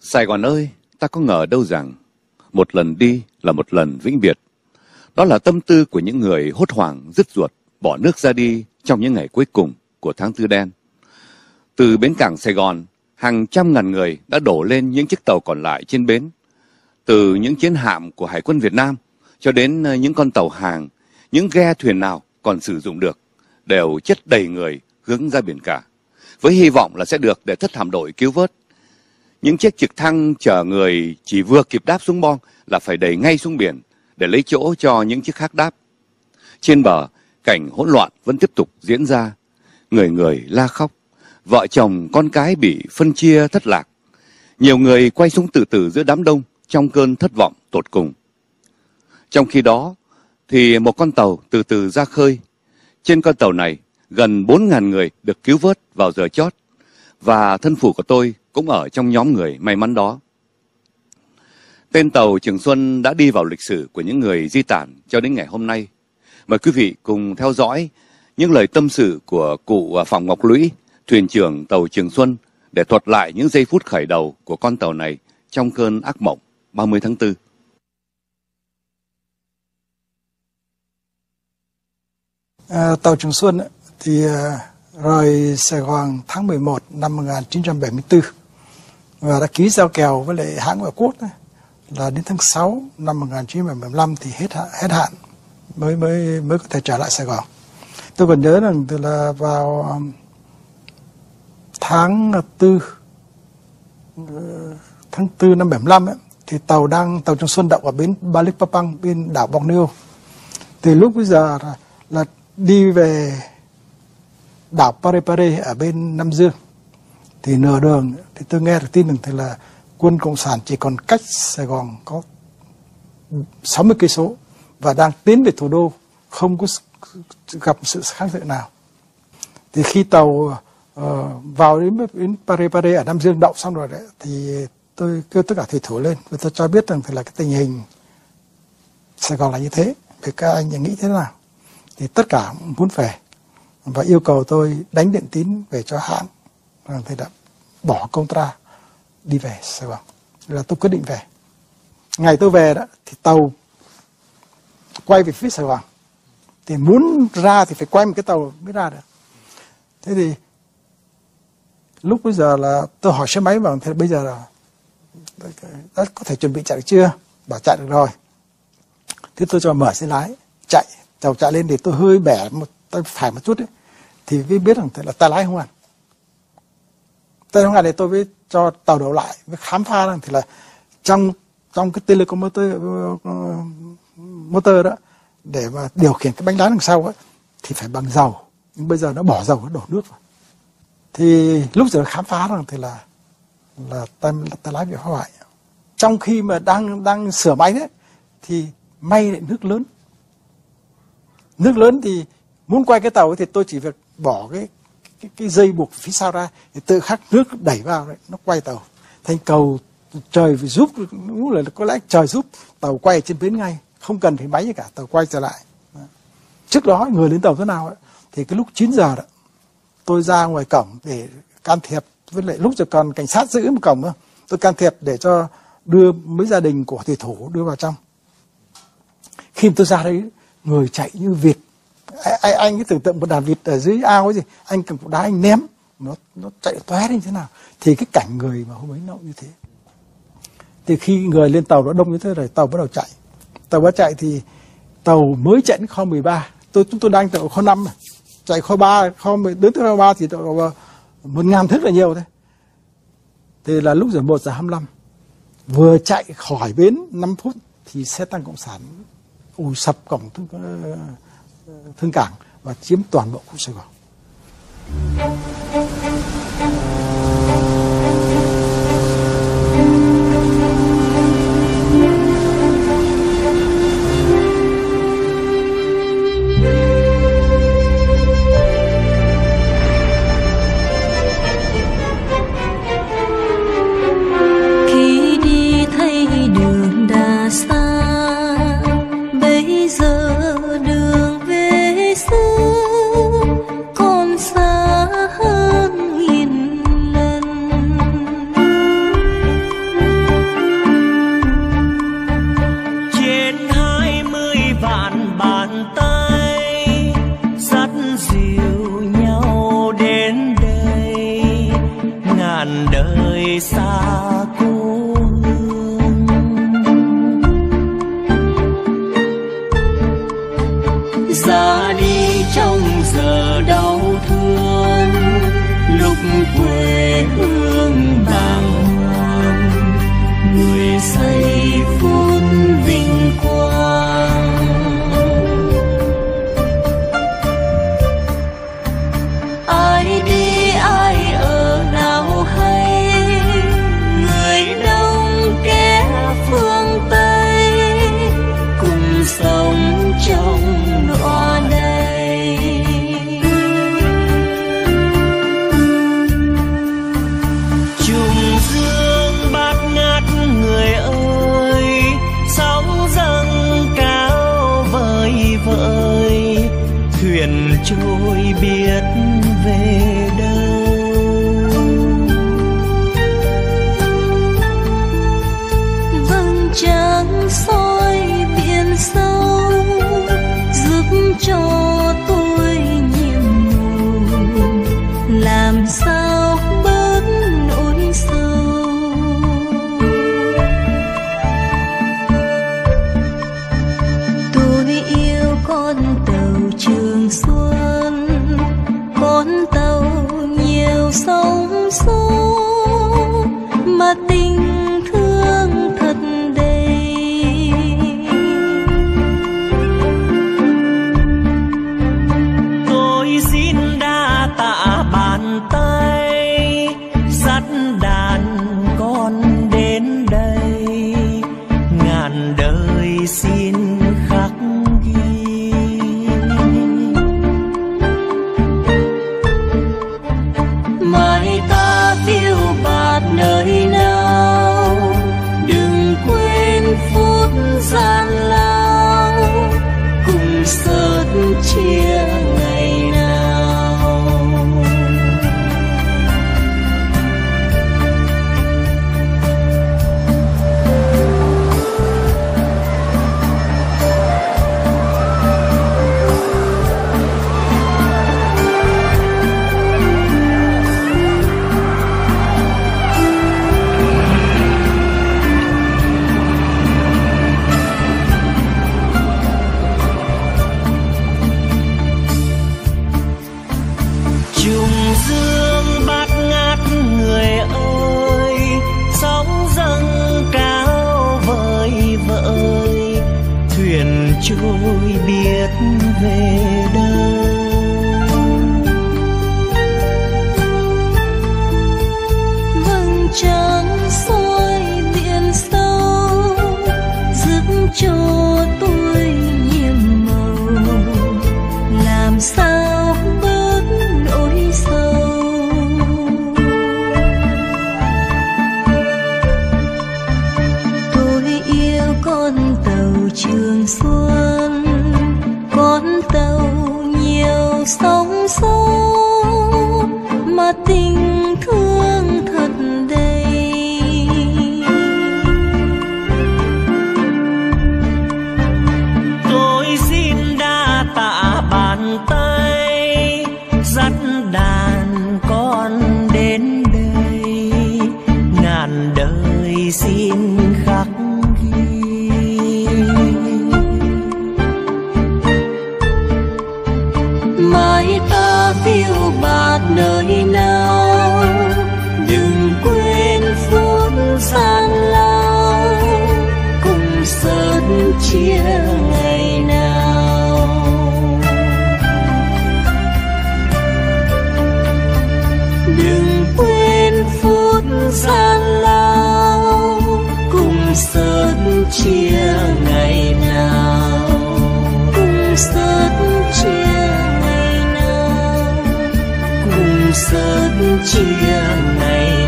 Sài Gòn ơi, ta có ngờ đâu rằng một lần đi là một lần vĩnh biệt. Đó là tâm tư của những người hốt hoảng dứt ruột bỏ nước ra đi trong những ngày cuối cùng của tháng Tư đen. Từ bến cảng Sài Gòn, hàng trăm ngàn người đã đổ lên những chiếc tàu còn lại trên bến. Từ những chiến hạm của Hải quân Việt Nam cho đến những con tàu hàng, những ghe thuyền nào còn sử dụng được đều chất đầy người hướng ra biển cả, với hy vọng là sẽ được để thất hạm đội cứu vớt. Những chiếc trực thăng chở người chỉ vừa kịp đáp xuống bong là phải đẩy ngay xuống biển để lấy chỗ cho những chiếc khác đáp. Trên bờ, cảnh hỗn loạn vẫn tiếp tục diễn ra. Người người la khóc, vợ chồng con cái bị phân chia thất lạc. Nhiều người quay xuống tự tử giữa đám đông trong cơn thất vọng tột cùng. Trong khi đó thì một con tàu từ từ ra khơi. Trên con tàu này gần 4.000 người được cứu vớt vào giờ chót, và thân phụ của tôi cũng ở trong nhóm người may mắn đó. Tên tàu Trường Xuân đã đi vào lịch sử của những người di tản cho đến ngày hôm nay. Mời quý vị cùng theo dõi những lời tâm sự của cụ Phạm Ngọc Lũy, thuyền trưởng tàu Trường Xuân, để thuật lại những giây phút khởi đầu của con tàu này trong cơn ác mộng 30 tháng 4. Tàu Trường Xuân thì rời Sài Gòn tháng 11 năm 1974 và đã ký giao kèo với lại hãng ngoại quốc là đến tháng 6 năm 1975 thì hết hạn mới có thể trở lại Sài Gòn. Tôi còn nhớ rằng từ là vào tháng 4 năm 75 thì tàu Trường Xuân đậu ở bến Balikpapan bên đảo Borneo. Từ lúc bây giờ là đi về đảo Parepare ở bên Nam Dương, thì nửa đường thì tôi nghe được tin rằng thì là quân Cộng sản chỉ còn cách Sài Gòn có 60 cây số và đang tiến về thủ đô, không có gặp sự kháng cự nào. Thì khi tàu vào đến Parepare ở Nam Dương đậu xong rồi đấy, thì tôi kêu tất cả thủy thủ lên và tôi cho biết rằng thì là cái tình hình Sài Gòn là như thế, thì các anh nghĩ thế nào. Thì tất cả muốn về và yêu cầu tôi đánh điện tín về cho hãng, rằng thì đã bỏ contra đi về Sài Gòn. Là tôi quyết định về. Ngày tôi về đó thì tàu quay về phía Sài Gòn, thì muốn ra thì phải quay một cái tàu mới ra được. Thế thì lúc bây giờ là tôi hỏi xe máy bảo thế bây giờ là đã có thể chuẩn bị chạy được chưa? Bảo chạy được rồi. Thế tôi cho mở xe lái chạy, tàu chạy lên thì tôi hơi bẻ một tay phải một chút ấy, thì mới biết rằng là tay lái không ăn. Tay không ăn thì tôi mới cho tàu đổ lại, mới khám phá rằng thì là trong cái telecomotor motor đó, để mà điều khiển cái bánh lái đằng sau ấy, thì phải bằng dầu, nhưng bây giờ nó bỏ dầu, nó đổ nước vào. Thì lúc giờ khám phá rằng thì là tay lái bị phá hoại. Trong khi mà đang sửa máy đấy, thì may lại nước lớn thì muốn quay cái tàu ấy, thì tôi chỉ việc bỏ cái dây buộc phía sau ra, thì tự khắc nước đẩy vào đấy, nó quay tàu. Thành cầu trời phải giúp, đúng là có lẽ trời giúp tàu quay trên bến ngay, không cần phải máy gì cả, tàu quay trở lại. Trước đó người lên tàu thế nào ấy, thì cái lúc 9 giờ đó, tôi ra ngoài cổng để can thiệp, với lại lúc giờ còn cảnh sát giữ một cổng nữa, tôi can thiệp để cho đưa mấy gia đình của thủy thủ đưa vào trong. Khi tôi ra đấy, người chạy như vịt. Anh cứ tưởng tượng một đàn vịt ở dưới ao ấy gì, anh cầm cục đá anh ném, nó chạy tóe lên thế nào. Thì cái cảnh người mà hôm ấy nó cũng như thế. Thì khi người lên tàu nó đông như thế rồi, tàu bắt đầu chạy. Tàu bắt chạy thì tàu mới chạy đến kho 13. Chúng tôi đang tại kho 5, chạy kho 3, đến tới kho 3 thì 1.000 thước là nhiều thôi. Thì là lúc giờ 1 giờ 25, vừa chạy khỏi bến 5 phút thì xe tăng Cộng sản sập cổng thương cảng và chiếm toàn bộ khu Sài Gòn. Khi đi thấy đường đã xa, bây giờ đường về xưa còn xa hơn đời xa cô hương. Ra đi trong giờ đau thương, lúc quê hương bàng hoàng, người xây phút vinh quang. Ai đi ai ở nào hay, người đông kẻ phương Tây, cùng sống trong đọa đầy. Trùng dương bát ngát người ơi, sóng dâng cao vời vợi, thuyền trôi biết về đâu. Vầng trăng soi biển sâu, giúp cho tôi nhiệm màu, làm sao bớt nỗi sâu. Tôi yêu con tàu Trường Xuân, con tàu nhiều sóng số, mà tình thương thật đầy. Tôi xin đa tạ bàn tay, dắt đàn con đến đây, ngàn đời xin khắc ghi. Mai ta phiêu bạt nơi nào, đừng quên phút gian lao, cùng sớt chia ngày nào. Trùng dương bát ngát người ơi, sóng dâng cao vời vợi, thuyền trôi biết về đâu. Vầng trăng soi biển sâu, giúp cho tôi nhiệm màu, làm sao bớt nỗi sâu. Tôi yêu con tàu Trường Xuân, con tàu nhiều sóng số, mà tình thương thật đầy. Tôi xin đa tạ bàn tay, dắt đàn con đến đây, ngàn đời xin khắc ghi. Mai ta phiêu bạt nơi nào, đừng quên phút gian lao, cùng sớt chia ngày nào. Đừng quên phút gian lao, cùng sớt chia ngày nào. Cùng sớt chia ngày nào, cùng sớt chia ngày